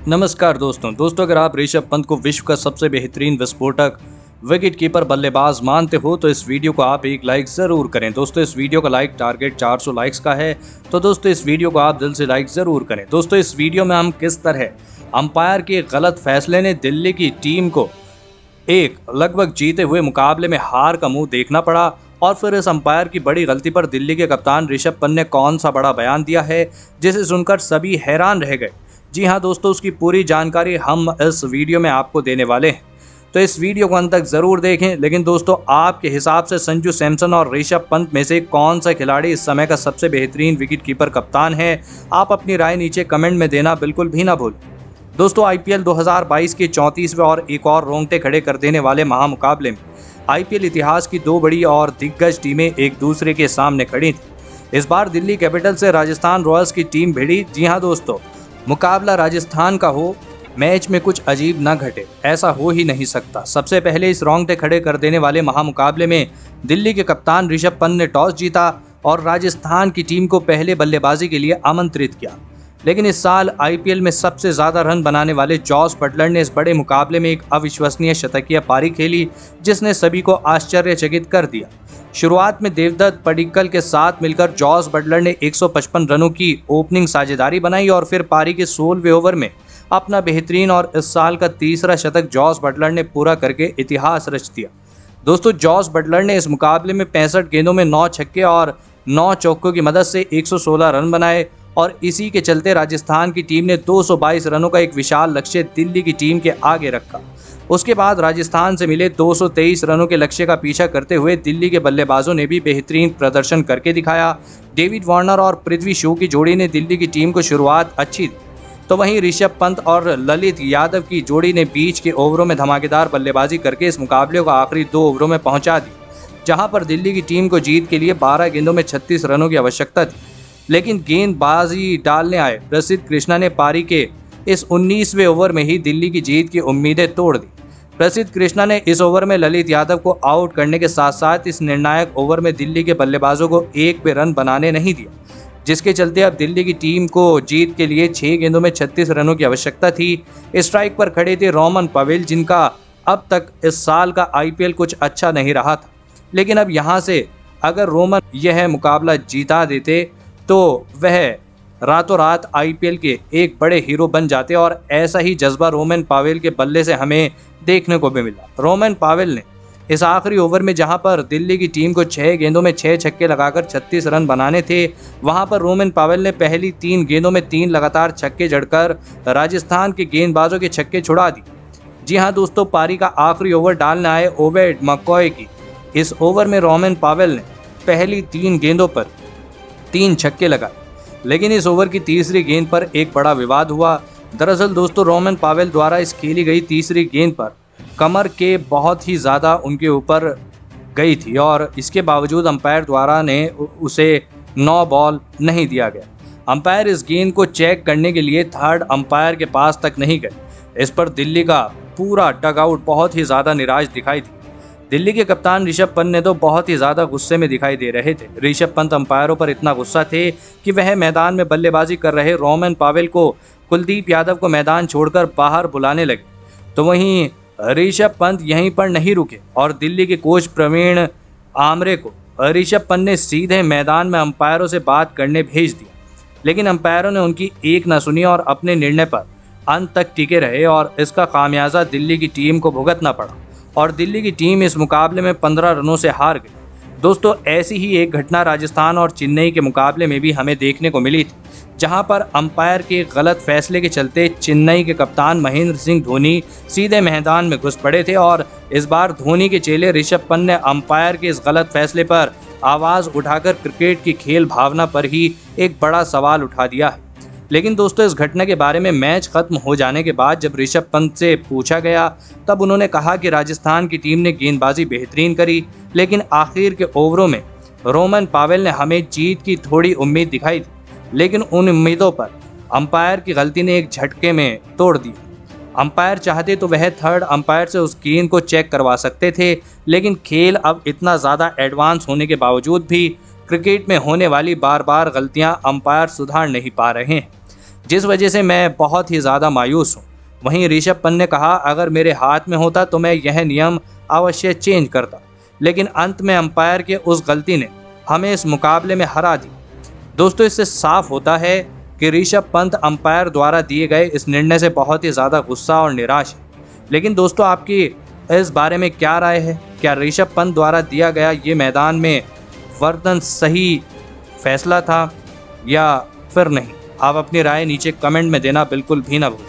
नमस्कार दोस्तों अगर आप ऋषभ पंत को विश्व का सबसे बेहतरीन विस्फोटक विकेट कीपर बल्लेबाज मानते हो तो इस वीडियो को आप एक लाइक ज़रूर करें। दोस्तों इस वीडियो का लाइक टारगेट 400 लाइक्स का है, तो दोस्तों इस वीडियो को आप दिल से लाइक ज़रूर करें। दोस्तों इस वीडियो में हम किस तरह अंपायर के गलत फैसले ने दिल्ली की टीम को एक लगभग जीते हुए मुकाबले में हार का मुंह देखना पड़ा, और फिर इस अंपायर की बड़ी गलती पर दिल्ली के कप्तान ऋषभ पंत ने कौन सा बड़ा बयान दिया है जिसे सुनकर सभी हैरान रह गए। जी हाँ दोस्तों, उसकी पूरी जानकारी हम इस वीडियो में आपको देने वाले हैं, तो इस वीडियो को अंत तक ज़रूर देखें। लेकिन दोस्तों आपके हिसाब से संजू सैमसन और ऋषभ पंत में से कौन सा खिलाड़ी इस समय का सबसे बेहतरीन विकेट कीपर कप्तान है? आप अपनी राय नीचे कमेंट में देना बिल्कुल भी ना भूलें। दोस्तों आईपीएल 2022 के 34वें और एक और रोंगटे खड़े कर देने वाले महामुकाबले में आईपीएल इतिहास की दो बड़ी और दिग्गज टीमें एक दूसरे के सामने खड़ी थी। इस बार दिल्ली कैपिटल्स से राजस्थान रॉयल्स की टीम भिड़ी। जी हाँ दोस्तों, मुकाबला राजस्थान का हो, मैच में कुछ अजीब न घटे, ऐसा हो ही नहीं सकता। सबसे पहले इस रोंगटे खड़े कर देने वाले महामुकाबले में दिल्ली के कप्तान ऋषभ पंत ने टॉस जीता और राजस्थान की टीम को पहले बल्लेबाजी के लिए आमंत्रित किया। लेकिन इस साल आईपीएल में सबसे ज़्यादा रन बनाने वाले जॉस बटलर ने इस बड़े मुकाबले में एक अविश्वसनीय शतकीय पारी खेली जिसने सभी को आश्चर्यचकित कर दिया। शुरुआत में देवदत्त पडिक्कल के साथ मिलकर जॉस बटलर ने 155 रनों की ओपनिंग साझेदारी बनाई और फिर पारी के 16वें ओवर में अपना बेहतरीन और इस साल का तीसरा शतक जॉस बटलर ने पूरा करके इतिहास रच दिया। दोस्तों जॉस बटलर ने इस मुकाबले में 65 गेंदों में 9 छक्के और 9 चौकों की मदद से 116 रन बनाए, और इसी के चलते राजस्थान की टीम ने 222 रनों का एक विशाल लक्ष्य दिल्ली की टीम के आगे रखा। उसके बाद राजस्थान से मिले 223 रनों के लक्ष्य का पीछा करते हुए दिल्ली के बल्लेबाजों ने भी बेहतरीन प्रदर्शन करके दिखाया। डेविड वार्नर और पृथ्वी शॉ की जोड़ी ने दिल्ली की टीम को शुरुआत अच्छी दी, तो वहीं ऋषभ पंत और ललित यादव की जोड़ी ने बीच के ओवरों में धमाकेदार बल्लेबाजी करके इस मुकाबले को आखिरी 2 ओवरों में पहुंचा दी, जहां पर दिल्ली की टीम को जीत के लिए 12 गेंदों में 36 रनों की आवश्यकता थी। लेकिन गेंदबाजी डालने आए प्रसिद्ध कृष्णा ने पारी के इस 19वें ओवर में ही दिल्ली की जीत की उम्मीदें तोड़ दी। प्रसिद्ध कृष्णा ने इस ओवर में ललित यादव को आउट करने के साथ साथ इस निर्णायक ओवर में दिल्ली के बल्लेबाजों को एक भी रन बनाने नहीं दिया, जिसके चलते अब दिल्ली की टीम को जीत के लिए 6 गेंदों में 36 रनों की आवश्यकता थी। स्ट्राइक पर खड़े थे रोमन पवेल, जिनका अब तक इस साल का आईपीएल कुछ अच्छा नहीं रहा था। लेकिन अब यहाँ से अगर रोमन यह मुकाबला जीता देते तो वह रातों रात आईपीएल के एक बड़े हीरो बन जाते, और ऐसा ही जज्बा रोमन पावेल के बल्ले से हमें देखने को भी मिला। रोमन पावेल ने इस आखिरी ओवर में जहां पर दिल्ली की टीम को 6 गेंदों में 6 छक्के लगाकर 36 रन बनाने थे, वहां पर रोमन पावेल ने पहली 3 गेंदों में 3 लगातार छक्के जड़कर राजस्थान के गेंदबाजों के छक्के छुड़ा दिए। जी हाँ दोस्तों, पारी का आखिरी ओवर डालने आए ओवेड मकॉय की इस ओवर में रोमन पावेल ने पहली 3 गेंदों पर 3 छक्के लगाए, लेकिन इस ओवर की तीसरी गेंद पर एक बड़ा विवाद हुआ। दरअसल दोस्तों रोमन पावेल द्वारा इस खेली गई तीसरी गेंद पर कमर के बहुत ही ज़्यादा उनके ऊपर गई थी, और इसके बावजूद अंपायर द्वारा ने उसे 9 बॉल नहीं दिया गया। अंपायर इस गेंद को चेक करने के लिए थर्ड अंपायर के पास तक नहीं गए। इस पर दिल्ली का पूरा डगआउट बहुत ही ज़्यादा निराश दिखाई दी। दिल्ली के कप्तान ऋषभ पंत ने तो बहुत ही ज़्यादा गुस्से में दिखाई दे रहे थे। ऋषभ पंत अंपायरों पर इतना गुस्सा थे कि वह मैदान में बल्लेबाजी कर रहे रोमन पावेल को कुलदीप यादव को मैदान छोड़कर बाहर बुलाने लगे। तो वहीं ऋषभ पंत यहीं पर नहीं रुके और दिल्ली के कोच प्रवीण आमरे को ऋषभ पंत ने सीधे मैदान में अंपायरों से बात करने भेज दिया। लेकिन अंपायरों ने उनकी एक न सुनी और अपने निर्णय पर अंत तक टिके रहे, और इसका खामियाजा दिल्ली की टीम को भुगतना पड़ा और दिल्ली की टीम इस मुकाबले में 15 रनों से हार गई। दोस्तों ऐसी ही एक घटना राजस्थान और चेन्नई के मुकाबले में भी हमें देखने को मिली थी, जहां पर अंपायर के गलत फैसले के चलते चेन्नई के कप्तान महेंद्र सिंह धोनी सीधे मैदान में घुस पड़े थे, और इस बार धोनी के चेले ऋषभ पंत ने अंपायर के इस गलत फैसले पर आवाज़ उठाकर क्रिकेट की खेल भावना पर ही एक बड़ा सवाल उठा दिया है। लेकिन दोस्तों इस घटना के बारे में मैच खत्म हो जाने के बाद जब ऋषभ पंत से पूछा गया, तब उन्होंने कहा कि राजस्थान की टीम ने गेंदबाजी बेहतरीन करी, लेकिन आखिर के ओवरों में रोमन पावेल ने हमें जीत की थोड़ी उम्मीद दिखाई थी, लेकिन उन उम्मीदों पर अंपायर की गलती ने एक झटके में तोड़ दी। अंपायर चाहते तो वह थर्ड अंपायर से उस गेंद को चेक करवा सकते थे, लेकिन खेल अब इतना ज़्यादा एडवांस होने के बावजूद भी क्रिकेट में होने वाली बार बार गलतियां अंपायर सुधार नहीं पा रहे हैं। जिस वजह से मैं बहुत ही ज़्यादा मायूस हूँ। वहीं ऋषभ पंत ने कहा, अगर मेरे हाथ में होता तो मैं यह नियम अवश्य चेंज करता, लेकिन अंत में अंपायर के उस गलती ने हमें इस मुकाबले में हरा दी। दोस्तों, इससे साफ होता है कि ऋषभ पंत अंपायर द्वारा दिए गए इस निर्णय से बहुत ही ज़्यादा गुस्सा और निराश है। लेकिन दोस्तों, आपकी इस बारे में क्या राय है? क्या ऋषभ पंत द्वारा दिया गया ये मैदान में वर्तन सही फैसला था या फिर नहीं? आप अपनी राय नीचे कमेंट में देना बिल्कुल भी ना भूलें।